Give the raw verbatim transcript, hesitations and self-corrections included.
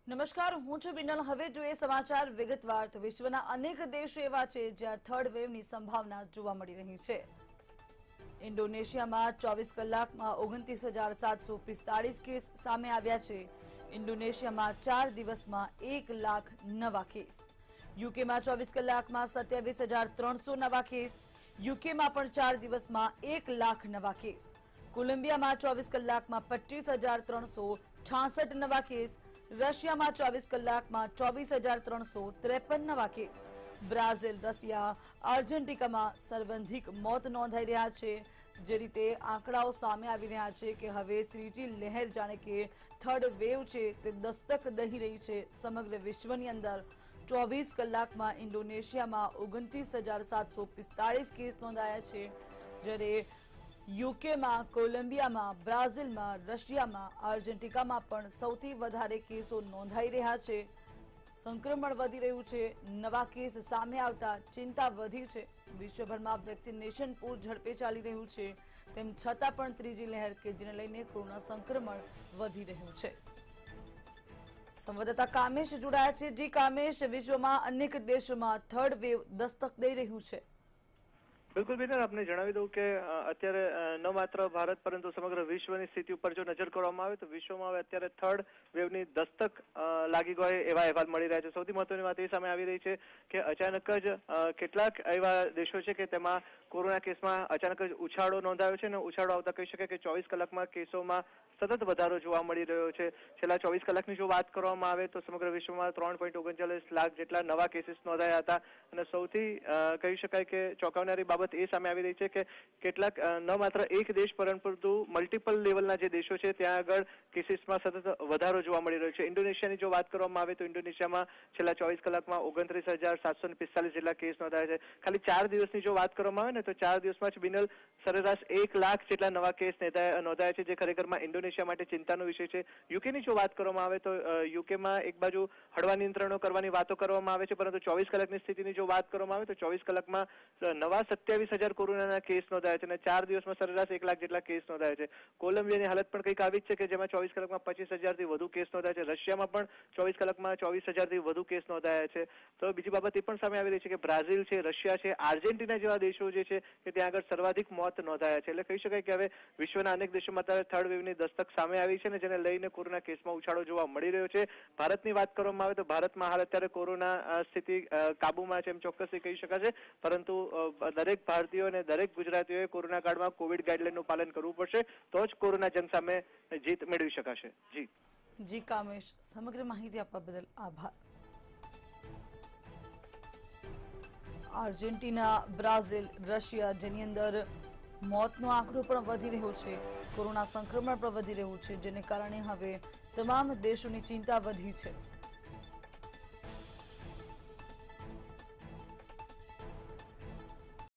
નમસ્કાર, હું છું બિનલ। હવે જોઈએ સમાચાર વિગતવાર। તો વિશ્વના અનેક દેશો એવા છે જ્યાં થર્ડ વેવની સંભાવના જોવા મળી રહી છે। ઇન્ડોનેશિયામાં ચોવીસ કલાકમાં ઓગણત્રીસ હજાર સાતસો પિસ્તાળીસ કેસ સામે આવ્યા છે। ઇન્ડોનેશિયામાં ચાર દિવસમાં એક લાખ નવા કેસ। યુકેમાં ચોવીસ કલાકમાં સત્યાવીસ હજાર ત્રણસો નવા કેસ। યુકેમાં પણ ચાર દિવસમાં એક લાખ નવા કેસ। કોલંબિયામાં ચોવીસ કલાકમાં પચીસ હજાર ત્રણસો છાસઠ નવા કેસ। રશિયામાં ચોવીસ કલાકમાં ચોવીસ હજાર ત્રણસો ત્રેપન નવા કેસ। બ્રાઝિલ, રશિયા, આર્જેન્ટિનામાં સર્વાધિક મોત નોંધાઈ રહ્યા છે। જે રીતે આંકડાઓ સામે આવી રહ્યા છે કે હવે ત્રીજી લહેર જાણે કે થર્ડ વેવ છે તે દસ્તક દઈ રહી છે સમગ્ર વિશ્વની અંદર। ચોવીસ કલાકમાં ઇન્ડોનેશિયામાં ઓગણત્રીસ હજાર સાતસો પિસ્તાળીસ કેસ નોંધાયા છે, જ્યારે યુકેમાં, કોલંબિયામાં, બ્રાઝિલમાં, રશિયામાં, આર્જેન્ટિનામાં પણ સૌથી વધારે કેસો નોંધાઈ રહ્યા છે। સંક્રમણ વધી રહ્યું છે, નવા કેસ સામે આવતા ચિંતા વધી છે। વિશ્વભરમાં વેક્સિનેશન પૂર ઝડપે ચાલી રહ્યું છે, તેમ છતાં પણ ત્રીજી લહેર કે જેને લઈને કોરોના સંક્રમણ વધી રહ્યું છે। સંવાદદાતા કામેશ જોડાયા છે। જી કામેશ, વિશ્વમાં અનેક દેશોમાં થર્ડ વેવ દસ્તક દઈ રહ્યું છે। બિલકુલ બિનર, આપને જણાવી દઉં કે અત્યારે ન માત્ર ભારત પરંતુ સમગ્ર વિશ્વની સ્થિતિ ઉપર જો નજર કરવામાં આવે તો વિશ્વમાં હવે અત્યારે થર્ડ વેવની દસ્તક લાગી ગઈ એવા અહેવાલ મળી રહ્યા છે। સૌથી મહત્વની વાત એ સામે આવી રહી છે કે અચાનક જ કેટલાક એવા દેશો છે કે તેમાં કોરોના કેસમાં અચાનક જ ઉછાળો નોંધાયો છે અને ઉછાળો આવતા કહી શકાય કે ચોવીસ કલાકમાં કેસોમાં સતત વધારો જોવા મળી રહ્યો છે। છેલ્લા ચોવીસ કલાકની જો વાત કરવામાં આવે તો સમગ્ર વિશ્વમાં ત્રણ પોઈન્ટ ઓગણચાલીસ લાખ જેટલા નવા કેસીસ નોંધાયા હતા અને સૌથી કહી શકાય કે ચોંકાવનારી બાબત એ સામે આવી રહી છે કે કેટલાક ન માત્ર એક દેશ પરંતુ મલ્ટિપલ લેવલના જે દેશો છે ત્યાં આગળ કેસીસમાં સતત વધારો જોવા મળી રહ્યો છે। ઇન્ડોનેશિયાની જો વાત કરવામાં આવે તો ઇન્ડોનેશિયામાં છેલ્લા ચોવીસ કલાકમાં ઓગણત્રીસ હજાર સાતસો પિસ્તાલીસ જેટલા કેસ નોંધાયા છે। ખાલી ચાર દિવસની જો વાત કરવામાં આવે ને તો ચાર દિવસમાં જ બિનલ સરેરાશ એક લાખ જેટલા નવા કેસ નોંધાયા છે, જે ખરેખરમાં ઇન્ડોનેશિયા માટે ચિંતાનો વિષય છે। યુકેની જો વાત કરવામાં આવે તો યુકેમાં એક બાજુ હળવા નિયંત્રણો કરવાની વાતો કરવામાં આવે છે, પરંતુ ચોવીસ કલાકની સ્થિતિની જો વાત કરવામાં આવે તો ચોવીસ કલાકમાં નવા સત્યાવીસ હજાર કોરોનાના કેસ નોંધાયા છે અને ચાર દિવસમાં સરેરાશ એક લાખ જેટલા કેસ નોંધાયા છે। કોલંબિયાની હાલત પણ કંઈક આવી જ છે કે જેમાં ચોવીસ કલાકમાં પચીસ હજારથી વધુ કેસ નોંધાયા છે। રશિયામાં પણ ચોવીસ કલાકમાં ચોવીસ હજારથી વધુ કેસ નોંધાયા છે। તો બીજી બાબત એ પણ સામે આવી રહી છે કે બ્રાઝિલ છે, રશિયા છે, આર્જેન્ટિના જેવા દેશો જે છે કે ત્યાં આગળ સર્વાધિક મોત નોંધાયા છે। એટલે કહી શકાય કે હવે વિશ્વના અનેક દેશોમાં અત્યારે થર્ડ વેવની દસ્તક સામે આવી છે અને જેને લઈને કોરોના કેસમાં ઉછાળો જોવા મળી રહ્યો છે। ભારતની વાત કરવામાં આવે તો ભારતમાં હાલ અત્યારે કોરોના સ્થિતિ કાબુમાં છે એમ ચોક્કસથી કહી શકાશે, પરંતુ દરેક ભારતીયો અને દરેક ગુજરાતીઓએ કોરોના કાળમાં કોવિડ ગાઈડલાઈનનું પાલન કરવું પડશે, તો જ કોરોના જંગ સામે જીત મેળવી શકાશે। જી જી કામેશ, સમગ્ર માહિતી આપવા બદલ આભાર। આર્જેન્ટિના, બ્રાઝિલ, રશિયા જેની અંદર મોતનો આંકડો પણ વધી રહ્યો છે, કોરોના સંક્રમણ પણ વધી રહ્યું છે, જેને કારણે હવે તમામ દેશોની ચિંતા વધી છે।